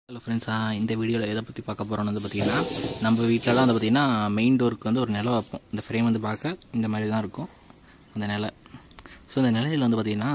Hello friends, இந்த வீடியோவில் எதை பற்றி பார்க்க போகிறோன்னு வந்து பார்த்திங்கன்னா, நம்ம வீட்டிலலாம் வந்து பார்த்திங்கன்னா மெயின் டோருக்கு வந்து ஒரு நிலை வைப்போம். இந்த ஃப்ரேம் வந்து பார்க்க இந்த மாதிரி தான் இருக்கும் அந்த நிலை. ஸோ இந்த நிலையில் வந்து பார்த்திங்கன்னா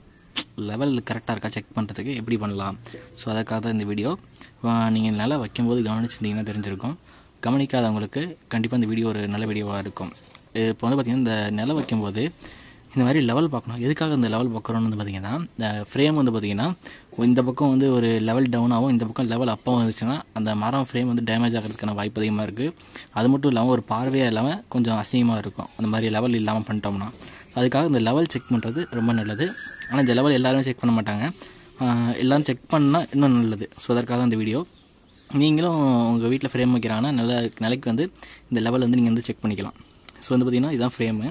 லெவல் கரெக்டாக இருக்கா செக் பண்ணுறதுக்கு எப்படி பண்ணலாம். ஸோ அதுக்காக தான் இந்த வீடியோ. நீங்கள் நிலை வைக்கும்போது கவனிச்சிருந்தீங்கன்னா தெரிஞ்சிருக்கும். கவனிக்காதவங்களுக்கு கண்டிப்பாக இந்த வீடியோ ஒரு நல்ல வீடியோவாக இருக்கும். இப்போ வந்து பார்த்திங்கன்னா இந்த நிலை வைக்கும்போது இந்த மாதிரி லெவல் பார்க்கணும். எதுக்காக இந்த லெவல் பார்க்குறோன்னு வந்து பார்த்திங்கன்னா, இந்த ஃப்ரேம் வந்து பார்த்திங்கன்னா இந்த பக்கம் வந்து ஒரு லெவல் டவுன் ஆகும், இந்த பக்கம் லெவல் அப்பாகவும் இருந்துச்சுன்னா அந்த மரம் ஃப்ரேம் வந்து டேமேஜ் ஆகிறதுக்கான வாய்ப்பு அதிகமாக இருக்குது. அது மட்டும் இல்லாமல் ஒரு பார்வையாக இல்லாமல் கொஞ்சம் அசிங்கமாக இருக்கும் அந்த மாதிரி லெவல் இல்லாமல் பண்ணிட்டோம்னா. அதுக்காக இந்த லெவல் செக் பண்ணுறது ரொம்ப நல்லது. ஆனால் இந்த லெவல் எல்லாருமே செக் பண்ண மாட்டாங்க. எல்லோரும் செக் பண்ணால் இன்னும் நல்லது. ஸோ அதற்காக தான் இந்த வீடியோ. நீங்களும் உங்கள் வீட்டில் ஃப்ரேம் வைக்கிறாங்கன்னா நிலைக்கு வந்து இந்த லெவல் வந்து நீங்கள் வந்து செக் பண்ணிக்கலாம். ஸோ வந்து பார்த்திங்கன்னா இதுதான் ஃப்ரேமு.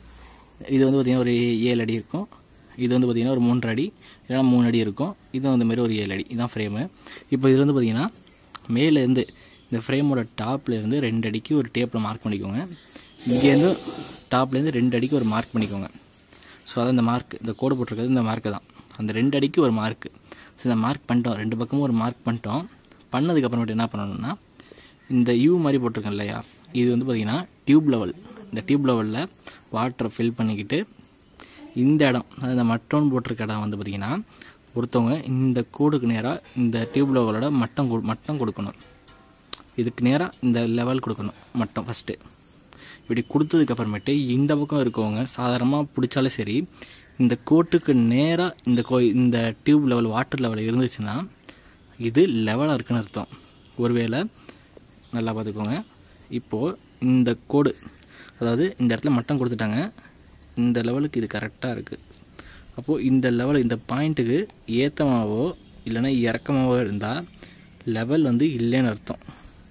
இது வந்து பார்த்திங்கன்னா ஒரு 7 அடி இருக்கும். இது வந்து பார்த்திங்கன்னா ஒரு 3 அடி இல்லைனா 3 அடி இருக்கும். இது அந்த மாதிரி ஒரு 7 அடி. இதுதான் ஃப்ரேமு. இப்போ இதில் வந்து பார்த்திங்கன்னா மேலேருந்து இந்த ஃப்ரேமோட டாப்லேருந்து 2 அடிக்கு ஒரு டேப்பில் மார்க் பண்ணிக்கோங்க. இங்கேருந்து டாப்லேருந்து 2 அடிக்கு ஒரு மார்க் பண்ணிக்கோங்க. ஸோ அதான் இந்த மார்க், இந்த கோடு போட்டிருக்கிறது இந்த மார்க்கு தான். அந்த 2 அடிக்கு ஒரு மார்க்கு. ஸோ இந்த மார்க் பண்ணிட்டோம், 2 பக்கமும் ஒரு மார்க் பண்ணிட்டோம். பண்ணதுக்கப்புறமேட்டு என்ன பண்ணணும்னா, இந்த யூ மாதிரி போட்டிருக்கேன் இல்லையா, இது வந்து பார்த்திங்கன்னா டியூப் லெவல். இந்த டியூப் லெவலில் வாட்டரை ஃபில் பண்ணிக்கிட்டு இந்த இடம், அந்த மட்டோன்னு போட்டிருக்க இடம் வந்து பார்த்திங்கன்னா ஒருத்தவங்க இந்த கோடுக்கு நேராக இந்த டியூப் லெவலோட மட்டம் கொடுக்கணும். இதுக்கு நேராக இந்த லெவல் கொடுக்கணும் மட்டம் ஃபஸ்ட்டு. இப்படி கொடுத்ததுக்கப்புறமேட்டு இந்த பக்கம் இருக்கவங்க சாதாரணமாக பிடிச்சாலும் சரி, இந்த கோட்டுக்கு நேராக இந்த டியூப் லெவல் வாட்டர் லெவல் இருந்துச்சுன்னா இது லெவலாக இருக்குன்னு அர்த்தம். ஒருவேளை நல்லா பார்த்துக்கோங்க, இப்போது இந்த கோடு, அதாவது இந்த இடத்துல மட்டம் கொடுத்துட்டாங்க, இந்த லெவலுக்கு இது கரெக்டாக இருக்குது. அப்போது இந்த லெவல் இந்த பாயிண்ட்டுக்கு ஏற்றமாகவோ இல்லைன்னா இறக்கமாகவோ இருந்தால் லெவல் வந்து இல்லைன்னு அர்த்தம்.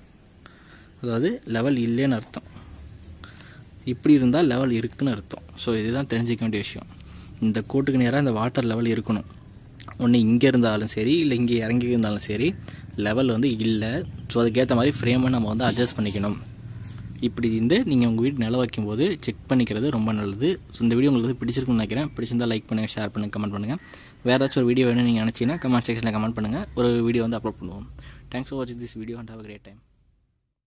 அதாவது லெவல் இல்லைன்னு அர்த்தம். இப்படி இருந்தால் லெவல் இருக்குதுன்னு அர்த்தம். ஸோ இதுதான் தெரிஞ்சிக்க வேண்டிய விஷயம். இந்த கோட்டுக்கு நேராக இந்த வாட்டர் லெவல் இருக்கணும். ஒன்று இங்கே இருந்தாலும் சரி இல்லை இங்கே இறங்கி இருந்தாலும் சரி லெவல் வந்து இல்லை. ஸோ அதுக்கேற்ற மாதிரி ஃப்ரேமை நம்ம வந்து அட்ஜஸ்ட் பண்ணிக்கணும். இப்படி நீங்கள் உங்கள் வீட்டு நிலை வைக்கும்போது செக் பண்ணிக்கிறது ரொம்ப நல்லது. ஸோ இந்த வீடியோ உங்களுக்கு பிடிச்சிருக்குன்னு நினைக்கிறேன். பிடிச்சிருந்தால் லைக் பண்ணுங்கள், ஷேர் பண்ணுங்கள், கமெண்ட் பண்ணுங்கள். வேறு ஏதாச்சும் ஒரு வீடியோ வேணும்னு நீங்கள் நினச்சிங்கன்னா கமெண்ட் செக்ஷனில் கமெண்ட் பண்ணுங்கள். ஒரு வீடியோ வந்து அப்லோட் பண்ணுவோம். தேங்க்ஸ் ஃபார் வாட்சிங் this video and have a great time.